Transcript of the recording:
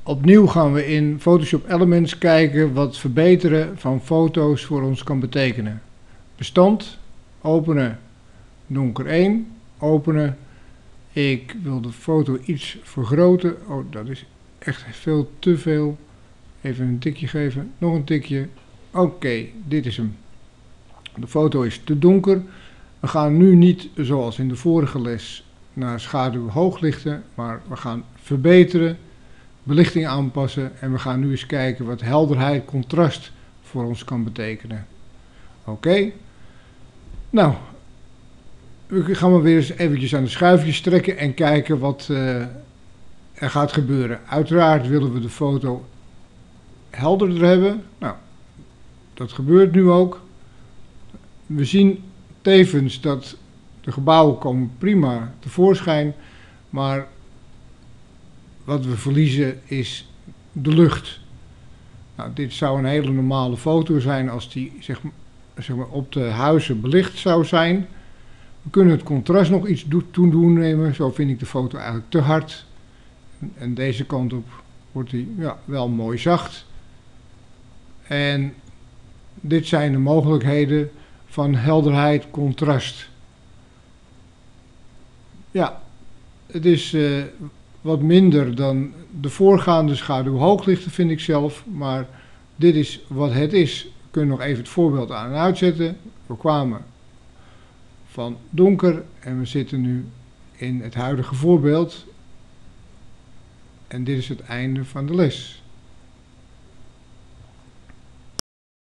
Opnieuw gaan we in Photoshop Elements kijken wat verbeteren van foto's voor ons kan betekenen. Bestand, openen, donker 1, openen. Ik wil de foto iets vergroten. Oh, dat is echt veel te veel. Even een tikje geven, nog een tikje. Oké, dit is hem. De foto is te donker. We gaan nu niet zoals in de vorige les naar schaduw hooglichten, maar we gaan verbeteren, belichting aanpassen en we gaan nu eens kijken wat helderheid, contrast voor ons kan betekenen. Oké. Nou, we gaan maar weer eens eventjes aan de schuifjes trekken en kijken wat er gaat gebeuren. Uiteraard willen we de foto helderder hebben. Nou, dat gebeurt nu ook. We zien tevens dat de gebouwen komen prima tevoorschijn, maar wat we verliezen is de lucht. Nou, dit zou een hele normale foto zijn als die zeg maar op de huizen belicht zou zijn. We kunnen het contrast nog iets toenemen, zo vind ik de foto eigenlijk te hard. En deze kant op wordt die wel mooi zacht. En dit zijn de mogelijkheden van helderheid, contrast. Ja, het is wat minder dan de voorgaande schaduw hooglichten vind ik zelf, maar dit is wat het is. We kunnen nog even het voorbeeld aan en uitzetten. We kwamen van donker en we zitten nu in het huidige voorbeeld. En dit is het einde van de les.